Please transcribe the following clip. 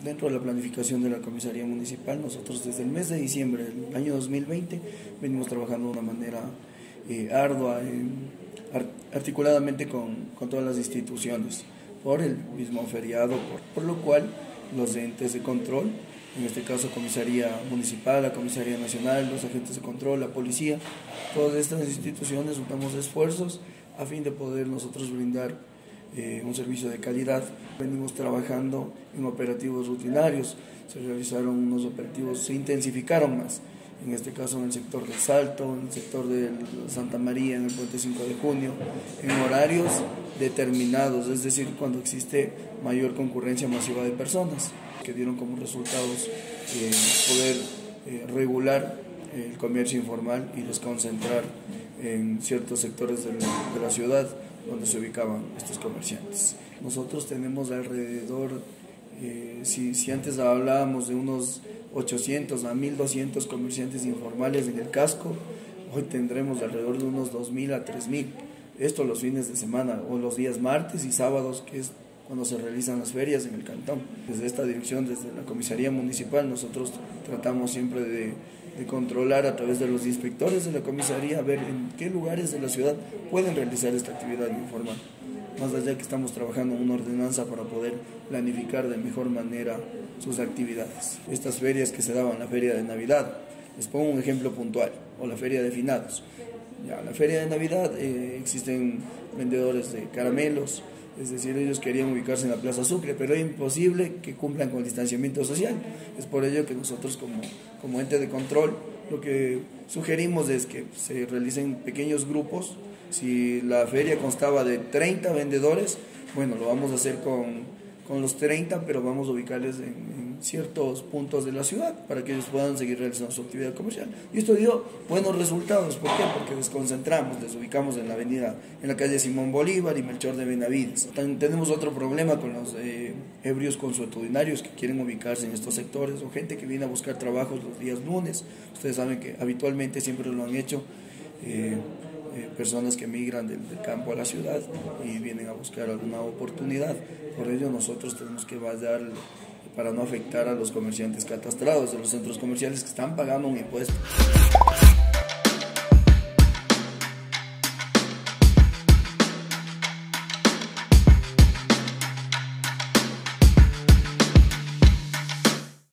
Dentro de la planificación de la Comisaría Municipal, nosotros desde el mes de diciembre del año 2020 venimos trabajando de una manera ardua, articuladamente con todas las instituciones, por el mismo feriado, por lo cual los entes de control, en este caso Comisaría Municipal, la Comisaría Nacional, los agentes de control, la policía, todas estas instituciones juntamos esfuerzos a fin de poder nosotros brindar un servicio de calidad. Venimos trabajando en operativos rutinarios, se realizaron unos operativos, se intensificaron más, en este caso en el sector del Salto, en el sector de Santa María, en el puente 5 de junio, en horarios determinados, es decir, cuando existe mayor concurrencia masiva de personas, que dieron como resultados poder regular el comercio informal y desconcentrar en ciertos sectores de la ciudad donde se ubicaban estos comerciantes. Nosotros tenemos alrededor, si antes hablábamos de unos 800 a 1200 comerciantes informales en el casco, hoy tendremos alrededor de unos 2000 a 3000. Esto los fines de semana o los días martes y sábados, que es cuando se realizan las ferias en el cantón. Desde esta dirección, desde la Comisaría Municipal, nosotros tratamos siempre de controlar a través de los inspectores de la comisaría, ver en qué lugares de la ciudad pueden realizar esta actividad informal. Más allá que estamos trabajando en una ordenanza para poder planificar de mejor manera sus actividades. Estas ferias que se daban, la feria de Navidad, les pongo un ejemplo puntual, o la feria de finados. Ya, la feria de Navidad existen vendedores de caramelos, es decir, ellos querían ubicarse en la Plaza Sucre, pero es imposible que cumplan con el distanciamiento social. Es por ello que nosotros como ente de control lo que sugerimos es que se realicen pequeños grupos. Si la feria constaba de 30 vendedores, bueno, lo vamos a hacer con los 30, pero vamos a ubicarles en ciertos puntos de la ciudad para que ellos puedan seguir realizando su actividad comercial. Y esto dio buenos resultados. ¿Por qué? Porque desconcentramos, les ubicamos en la avenida, en la calle Simón Bolívar y Melchor de Benavides. También tenemos otro problema con los ebrios consuetudinarios que quieren ubicarse en estos sectores, o gente que viene a buscar trabajos los días lunes. Ustedes saben que habitualmente siempre lo han hecho. Personas que migran del campo a la ciudad y vienen a buscar alguna oportunidad. Por ello nosotros tenemos que vallar para no afectar a los comerciantes catastrados de los centros comerciales que están pagando un impuesto.